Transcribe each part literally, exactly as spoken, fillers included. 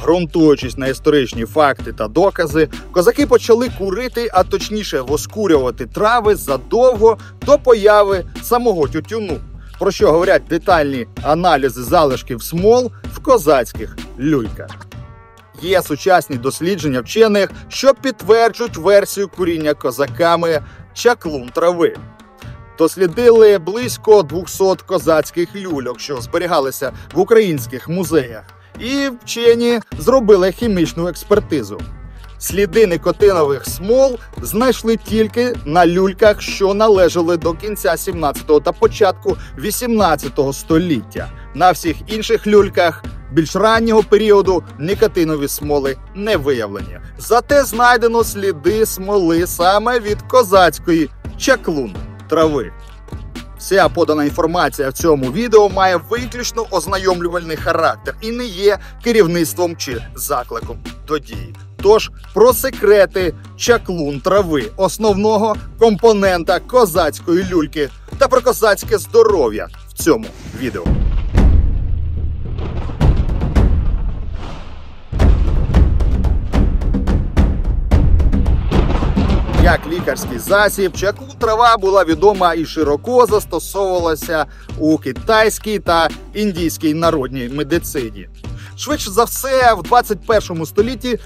Ґрунтуючись на історичні факти та докази, козаки почали курити, а точніше воскурювати трави задовго до появи самого тютюну, про що говорять детальні аналізи залишків смол в козацьких люльках. Є сучасні дослідження вчених, що підтверджують версію куріння козаками чаклун трави. Дослідили близько двохсот козацьких люльок, що зберігалися в українських музеях, і вчені зробили хімічну експертизу. Сліди никотинових смол знайшли тільки на люльках, що належали до кінця сімнадцятого та початку вісімнадцятого століття. На всіх інших люльках більш раннього періоду никотинові смоли не виявлені. Зате знайдено сліди смоли саме від козацької чаклун трави. Вся подана інформація в цьому відео має виключно ознайомлювальний характер і не є керівництвом чи закликом до дії. Тож про секрети чаклун трави, основного компонента козацької люльки, та про козацьке здоров'я в цьому відео. Як лікарський засіб, чаклун трава була відома і широко застосовувалася у китайській та індійській народній медицині. Швидше за все, в двадцять першому столітті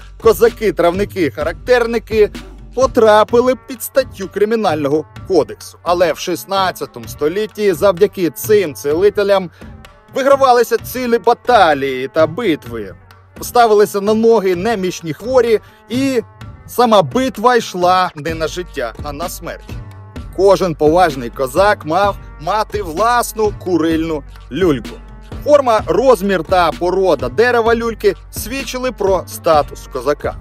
козаки-травники-характерники потрапили під статтю Кримінального кодексу. Але в шістнадцятому столітті завдяки цим цілителям вигравалися цілі баталії та битви. Ставилися на ноги немічні хворі, і сама битва йшла не на життя, а на смерть. Кожен поважний козак мав мати власну курильну люльку. Форма, розмір та порода дерева люльки свідчили про статус козака.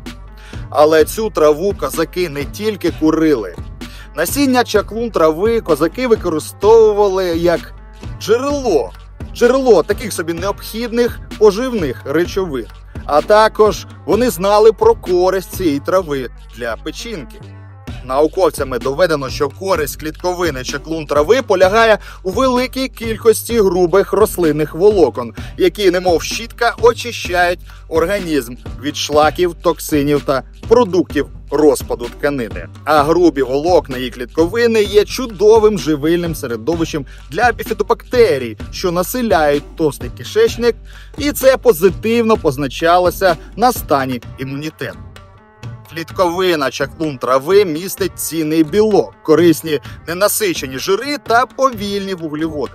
Але цю траву козаки не тільки курили. Насіння чаклун трави козаки використовували як джерело. Джерело таких собі необхідних поживних речовин. А також вони знали про користь цієї трави для печінки. Науковцями доведено, що користь клітковини чаклун трави полягає у великій кількості грубих рослинних волокон, які, немов щітка, очищають організм від шлаків, токсинів та продуктів розпаду тканини. А грубі волокна і клітковини є чудовим живильним середовищем для біфідобактерій, що населяють товстий кишечник, і це позитивно позначалося на стані імунітету. Клітковина чаклун трави містить цінний білок, корисні ненасичені жири та повільні вуглеводи.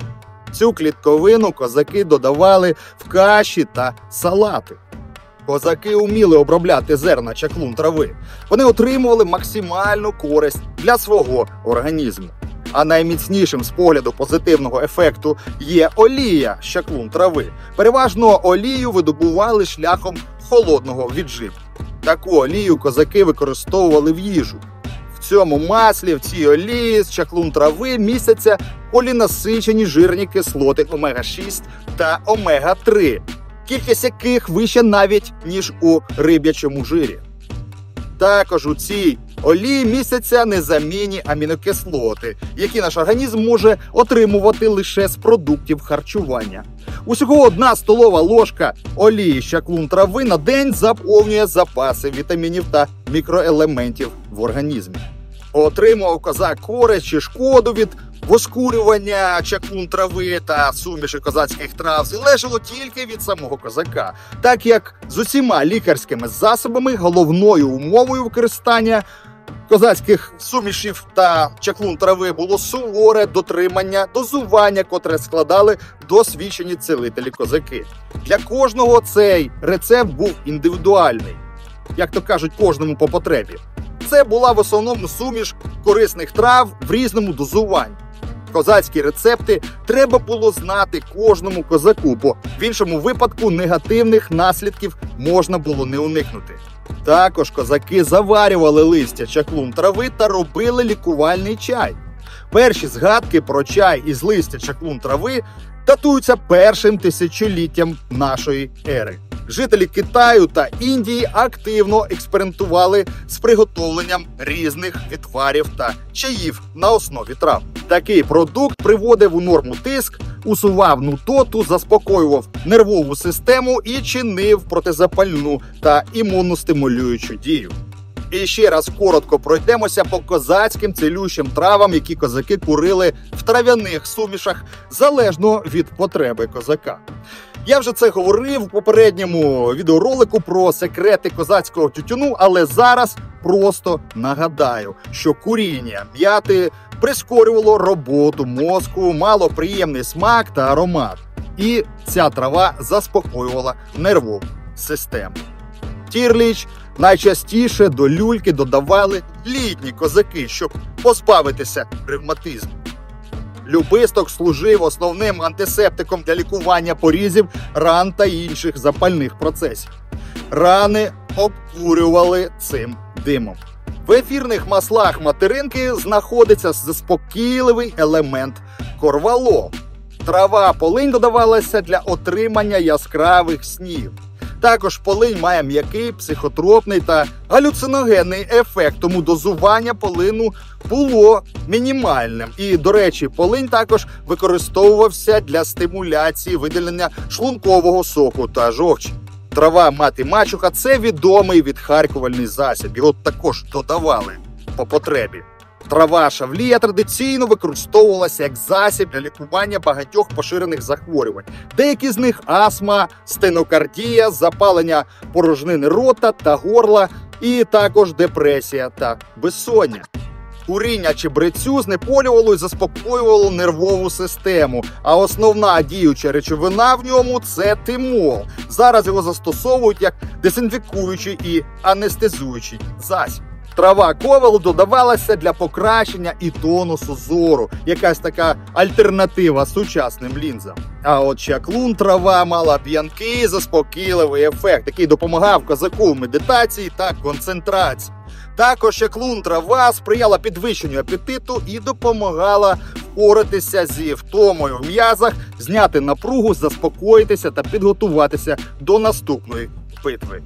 Цю клітковину козаки додавали в каші та салати. Козаки уміли обробляти зерна чаклун трави. Вони отримували максимальну користь для свого організму. А найміцнішим з погляду позитивного ефекту є олія з чаклун трави. Переважно олію видобували шляхом холодного віджиму. Таку олію козаки використовували в їжу. В цьому маслі, в цій олії з чаклун трави містяться полінасичені жирні кислоти омега шість та омега три, кількість яких вища навіть, ніж у риб'ячому жирі. Також у цій олії містяться незамінні амінокислоти, які наш організм може отримувати лише з продуктів харчування. Усього одна столова ложка олії з чаклун трави на день заповнює запаси вітамінів та мікроелементів в організмі. Отримував козак користь чи шкоду від воскурювання чаклун трави та суміші козацьких трав залежало тільки від самого козака, так як з усіма лікарськими засобами головною умовою використання козацьких сумішів та чаклун трави було суворе дотримання дозування, котре складали досвідчені цілителі козаки. Для кожного цей рецепт був індивідуальний, як то кажуть, кожному по потребі. Це була в основному суміш корисних трав в різному дозуванні. Козацькі рецепти треба було знати кожному козаку, бо в іншому випадку негативних наслідків можна було не уникнути. Також козаки заварювали листя чаклун трави та робили лікувальний чай. Перші згадки про чай із листя чаклун трави датуються першим тисячоліттям нашої ери. Жителі Китаю та Індії активно експериментували з приготовленням різних відварів та чаїв на основі трав. Такий продукт приводив у норму тиск, усував нудоту, заспокоював нервову систему і чинив протизапальну та імуностимулюючу дію. І ще раз коротко пройдемося по козацьким цілющим травам, які козаки курили в трав'яних сумішах, залежно від потреби козака. Я вже це говорив у попередньому відеоролику про секрети козацького тютюну, але зараз просто нагадаю, що куріння м'яти прискорювало роботу мозку, мало приємний смак та аромат. І ця трава заспокоювала нервову систему. Тірліч найчастіше до люльки додавали літні козаки, щоб позбавитися ревматизму. Любисток служив основним антисептиком для лікування порізів, ран та інших запальних процесів. Рани обкурювали цим димом. В ефірних маслах материнки знаходиться заспокійливий елемент корвалол. Трава полинь додавалася для отримання яскравих снів. Також полинь має м'який, психотропний та галюциногенний ефект, тому дозування полину було мінімальним. І, до речі, полинь також використовувався для стимуляції виділення шлункового соку та жовчі. Трава мати-мачуха – це відомий відхаркувальний засіб, його також додавали по потребі. Трава шавлія традиційно використовувалася як засіб для лікування багатьох поширених захворювань. Деякі з них – астма, стенокардія, запалення порожнини рота та горла, і також депресія та безсоння. Куріння чебрецю знеполювало і заспокоювало нервову систему, а основна діюча речовина в ньому – це тимол. Зараз його застосовують як дезінфікуючий і анестезуючий засіб. Трава ковел додавалася для покращення і тонусу зору, якась така альтернатива сучасним лінзам. А от чаклун трава мала п'янкий заспокійливий ефект, який допомагав козаку в медитації та концентрації. Також чаклун трава сприяла підвищенню апетиту і допомагала впоратися зі втомою в м'язах, зняти напругу, заспокоїтися та підготуватися до наступної битви.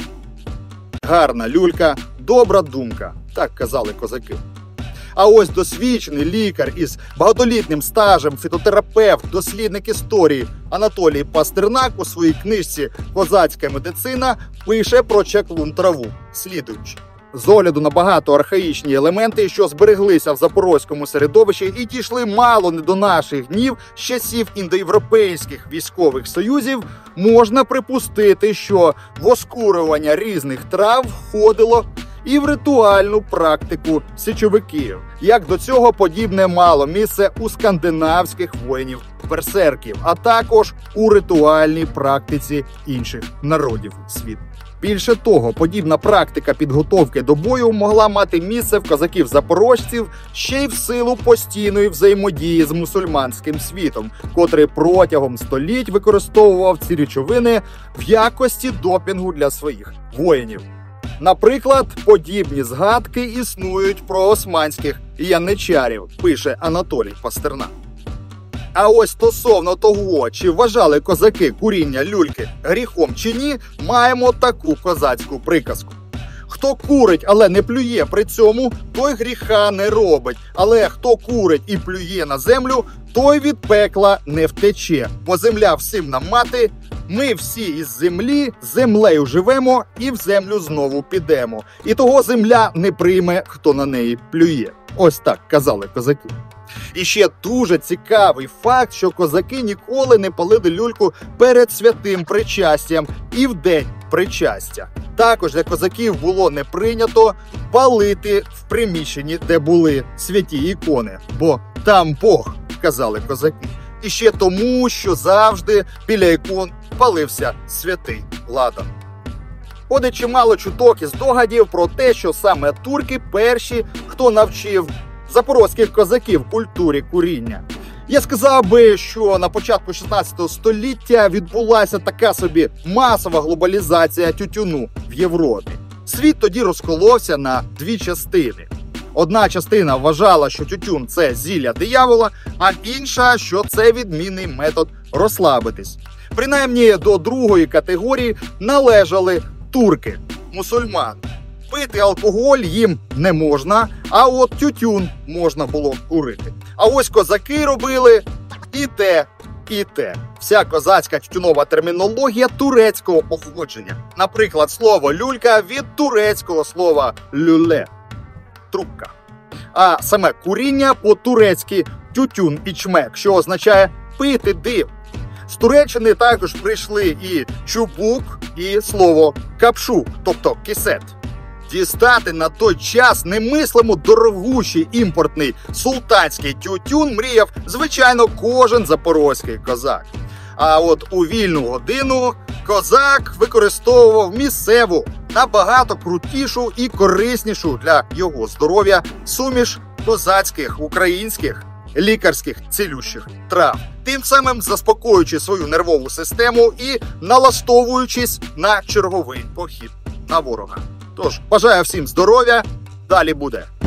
Гарна люлька, добра думка, так казали козаки. А ось досвідчений лікар із багатолітнім стажем, фітотерапевт, дослідник історії Анатолій Пастернак у своїй книжці «Козацька медицина» пише про чаклун траву, слідуючи. З огляду на багато архаїчні елементи, що збереглися в запорозькому середовищі і дійшли мало не до наших днів з часів індоєвропейських військових союзів, можна припустити, що воскурювання різних трав входило і в ритуальну практику січовиків. Як до цього подібне мало місце у скандинавських воїнів-берсерків, а також у ритуальній практиці інших народів світу. Більше того, подібна практика підготовки до бою могла мати місце в козаків-запорожців ще й в силу постійної взаємодії з мусульманським світом, котрий протягом століть використовував ці речовини в якості допінгу для своїх воїнів. Наприклад, подібні згадки існують про османських яничарів, пише Анатолій Пастернак. А ось стосовно того, чи вважали козаки куріння люльки гріхом чи ні, маємо таку козацьку приказку. Хто курить, але не плює при цьому, той гріха не робить. Але хто курить і плює на землю, той від пекла не втече. Бо земля всім нам мати, ми всі із землі, землею живемо і в землю знову підемо. І того земля не прийме, хто на неї плює. Ось так казали козаки. І ще дуже цікавий факт, що козаки ніколи не палили люльку перед святим причастям і в день причастя. Також для козаків було не прийнято палити в приміщенні, де були святі ікони, бо там Бог, казали козаки. І ще тому, що завжди біля ікон палився святий ладан. Ходить чимало чуток і здогадів про те, що саме турки перші, хто навчив запорозьких козаків культурі куріння. Я сказав би, що на початку шістнадцятого століття відбулася така собі масова глобалізація тютюну в Європі. Світ тоді розколовся на дві частини. Одна частина вважала, що тютюн – це зілля диявола, а інша, що це відмінний метод розслабитись. Принаймні до другої категорії належали турки, мусульмани. Пити алкоголь їм не можна, а от тютюн можна було курити. А ось козаки робили і те, і те. Вся козацька тютюнова термінологія турецького походження. Наприклад, слово люлька від турецького слова люле – трубка. А саме куріння по-турецьки тютюн ічмек, що означає пити дим. З Туреччини також прийшли і чубук, і слово капшук, тобто кисет. Дістати на той час немислимо дорогущий імпортний султанський тютюн мріяв, звичайно, кожен запорозький козак. А от у вільну годину козак використовував місцеву, набагато крутішу і кориснішу для його здоров'я суміш козацьких, українських, лікарських цілющих трав, тим самим заспокоюючи свою нервову систему і налаштовуючись на черговий похід на ворога. Тож, бажаю всім здоров'я, далі буде.